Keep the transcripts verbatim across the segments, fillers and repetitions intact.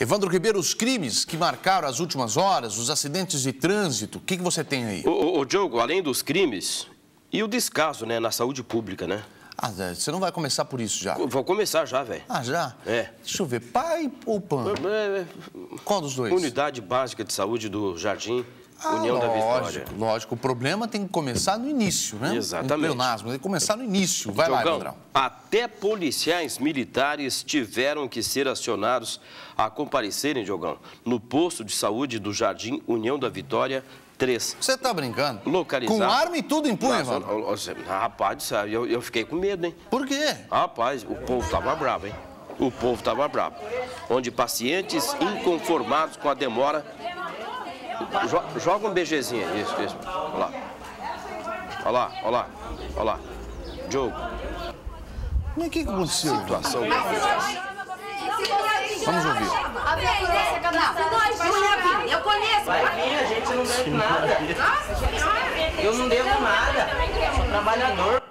Evandro Ribeiro, os crimes que marcaram as últimas horas, os acidentes de trânsito, o que, que você tem aí? Ô, ô, Diogo, além dos crimes e o descaso, né, na saúde pública, né? Ah, Zé, você não vai começar por isso já? Vou começar já, velho. Ah, já? É. Deixa eu ver, pai ou PAN? É, é, Qual dos dois? Unidade Básica de Saúde do Jardim Ah, União lógico, da Vitória. Lógico, o problema tem que começar no início, né? Exatamente. Um pleonasmo, tem que começar no início. Vai Diogão, lá, Evandrão. até policiais militares tiveram que ser acionados a comparecerem, Diogão, no posto de saúde do Jardim União da Vitória três. Você tá brincando? Localizado. Com arma e tudo em punho, Nossa, Evandro? ó, ó, rapaz, sabe, eu, eu fiquei com medo, hein? Por quê? Rapaz, o povo tava bravo, hein? O povo tava bravo. Onde pacientes inconformados com a demora... Jo, joga um BGzinho aí, isso, isso. Olha lá. Olha lá, olha lá, olha lá. Diogo. Mas o que, que aconteceu? Situação. Vamos ouvir. Eu conheço. Vai vir, a gente não deve nada. Eu não devo nada. Sou trabalhador.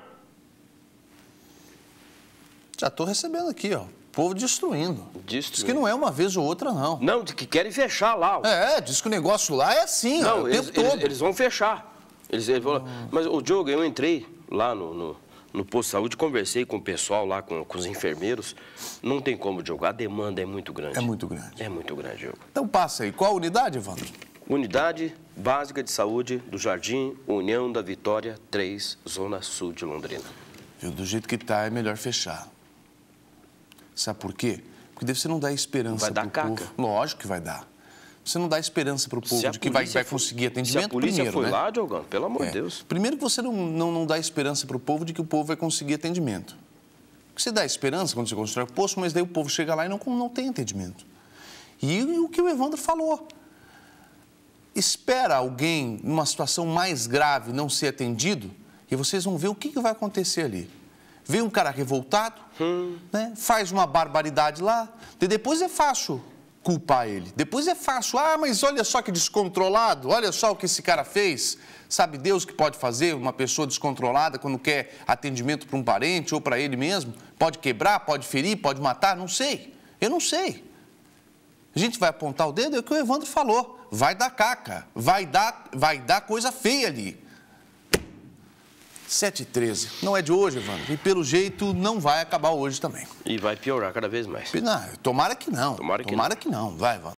Já tô recebendo aqui, ó. Povo destruindo. Destruindo. Diz que não é uma vez ou outra, não. Não, que querem fechar lá. Ó. É, diz que o negócio lá é assim, Não, ó, o eles, tempo todo. eles, eles vão fechar. Eles, eles vão... Mas, o Diogo, eu entrei lá no, no, no posto de saúde, conversei com o pessoal lá, com, com os enfermeiros. Não tem como, Diogo, a demanda é muito grande. É muito grande. É muito grande, Diogo. Então passa aí. Qual a unidade, Evandro? Unidade Básica de Saúde do Jardim União da Vitória três, Zona Sul de Londrina. Viu, do jeito que tá, é melhor fechar. Sabe por quê? Porque daí você não dá esperança Vai dar pro caca. povo. Lógico que vai dar. Você não dá esperança pro povo Se a de que vai, polícia vai for- conseguir atendimento Se a polícia primeiro, foi né? lá, Diogão, pelo amor de É. Deus. Primeiro que você não, não, não dá esperança pro povo de que o povo vai conseguir atendimento. Porque você dá esperança quando você constrói o posto, mas daí o povo chega lá e não, não tem atendimento. E, e o que o Evandro falou. Espera alguém numa situação mais grave não ser atendido e vocês vão ver o que, que vai acontecer ali. Vem um cara revoltado, Hum. né, faz uma barbaridade lá, e depois é fácil culpar ele. Depois é fácil, ah, mas olha só que descontrolado, olha só o que esse cara fez. Sabe Deus o que pode fazer uma pessoa descontrolada quando quer atendimento para um parente ou para ele mesmo? Pode quebrar, pode ferir, pode matar, não sei. Eu não sei. A gente vai apontar o dedo, é o que o Evandro falou. Vai dar caca, vai dar, vai dar coisa feia ali. sete e treze. Não é de hoje, Evandro. E pelo jeito não vai acabar hoje também. E vai piorar cada vez mais. Não, tomara que não. Tomara que tomara que não. Vai, Evandro.